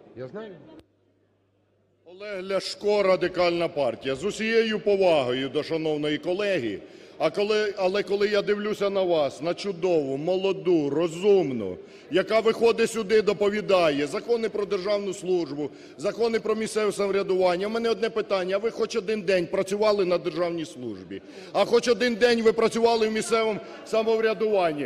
Я знаю. Олег Ляшко, Радикальна партія. З усією повагою до шановної колеги, але коли я дивлюся на вас, на чудову, молоду, розумну, яка виходить сюди, доповідає закони про державну службу, закони про місцеве самоврядування, у мене одне питання: а ви хоч один день працювали на державній службі? А хоч один день ви працювали в місцевому самоврядуванні?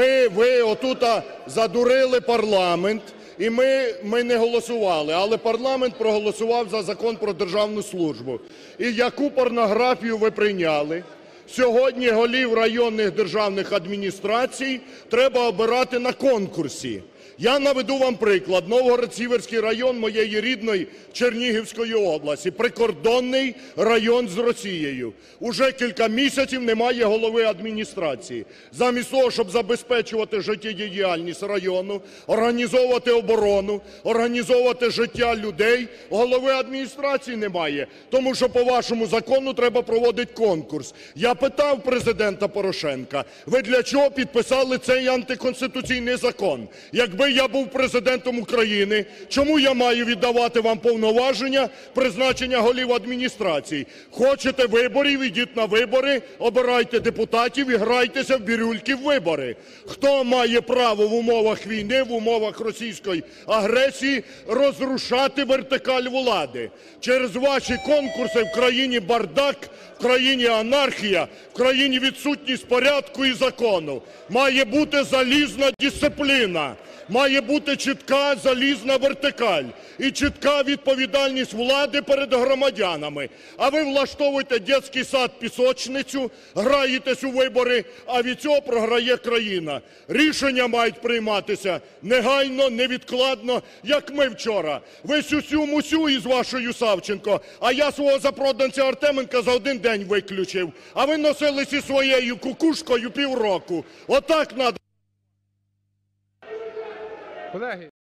Ви отут задурили парламент, і ми не голосували, але парламент проголосував за Закон про державну службу. І яку порнографію ви прийняли? Сьогодні голів районних державних адміністрацій треба обирати на конкурсі. Я наведу вам приклад. Новгород-Сіверський район моєї рідної Чернігівської області, прикордонний район з Росією. Уже кілька місяців немає голови адміністрації. Замість того, щоб забезпечувати життєдіяльність району, організовувати оборону, організовувати життя людей, голови адміністрації немає. Тому що по вашому закону треба проводити конкурс. Я питав Президента Порошенка: ви для чого підписали цей антиконституційний закон? Якби я був Президентом України, чому я маю віддавати вам повноваження призначення голів адміністрацій? Хочете виборів – ідіть на вибори, обирайте депутатів і грайтеся в бирюльки в вибори. Хто має право в умовах війни, в умовах російської агресії розрушати вертикаль влади? Через ваші конкурси в країні бардак, в країні анархія, в країні відсутність порядку і закону. Має бути залізна дисципліна, має бути чітка залізна вертикаль і чітка відповідальність влади перед громадянами. А ви влаштовуєте дитячий сад-пісочницю, граєтесь у вибори, а від цього програє країна. Рішення мають прийматися негайно, невідкладно, як ми вчора. Ви сюсю-мусю із вашою Савченко, а я свого запроданця Артеменка за один день виключив. А ви носились із своєю кукушкою півроку. Отак надо. Колеги,